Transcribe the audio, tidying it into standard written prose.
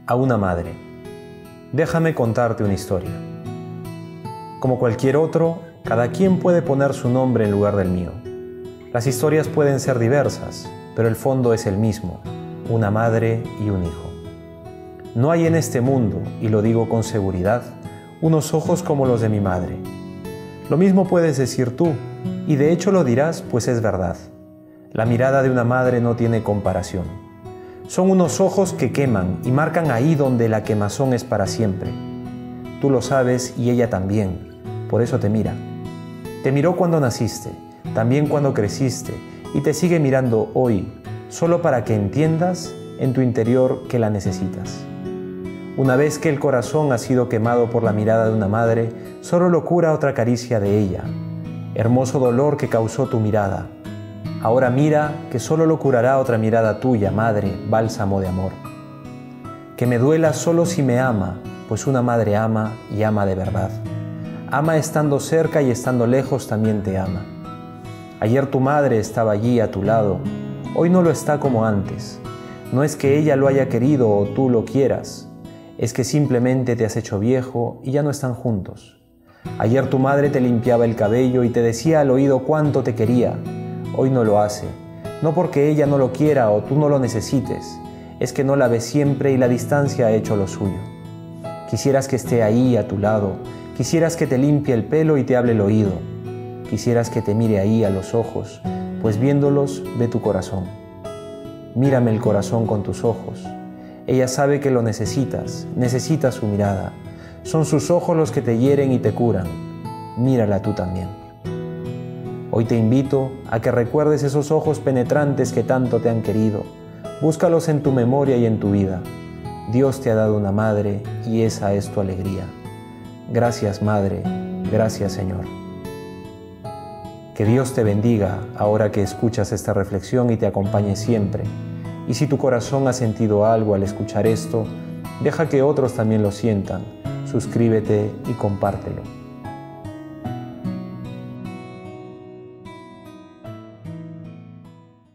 a una madre. Déjame contarte una historia. Como cualquier otro, cada quien puede poner su nombre en lugar del mío. Las historias pueden ser diversas, pero el fondo es el mismo: una madre y un hijo. No hay en este mundo, y lo digo con seguridad, unos ojos como los de mi madre. Lo mismo puedes decir tú, y de hecho lo dirás, pues es verdad. La mirada de una madre no tiene comparación. Son unos ojos que queman y marcan ahí donde la quemazón es para siempre. Tú lo sabes y ella también, por eso te mira. Te miró cuando naciste, también cuando creciste, y te sigue mirando hoy, solo para que entiendas en tu interior que la necesitas. Una vez que el corazón ha sido quemado por la mirada de una madre, solo lo cura otra caricia de ella. Hermoso dolor que causó tu mirada. Ahora mira que solo lo curará otra mirada tuya, madre, bálsamo de amor. Que me duela solo si me ama, pues una madre ama y ama de verdad. Ama estando cerca y estando lejos también te ama. Ayer tu madre estaba allí a tu lado, hoy no lo está como antes. No es que ella lo haya querido o tú lo quieras, es que simplemente te has hecho viejo y ya no están juntos. Ayer tu madre te limpiaba el cabello y te decía al oído cuánto te quería. Hoy no lo hace, no porque ella no lo quiera o tú no lo necesites, es que no la ves siempre y la distancia ha hecho lo suyo. Quisieras que esté ahí a tu lado, quisieras que te limpie el pelo y te hable el oído, quisieras que te mire ahí a los ojos, pues viéndolos ve tu corazón. Mírame el corazón con tus ojos. Ella sabe que lo necesitas su mirada. Son sus ojos los que te hieren y te curan. Mírala tú también. Hoy te invito a que recuerdes esos ojos penetrantes que tanto te han querido. Búscalos en tu memoria y en tu vida. Dios te ha dado una madre y esa es tu alegría. Gracias, Madre. Gracias, Señor. Que Dios te bendiga ahora que escuchas esta reflexión y te acompañe siempre. Y si tu corazón ha sentido algo al escuchar esto, deja que otros también lo sientan. Suscríbete y compártelo.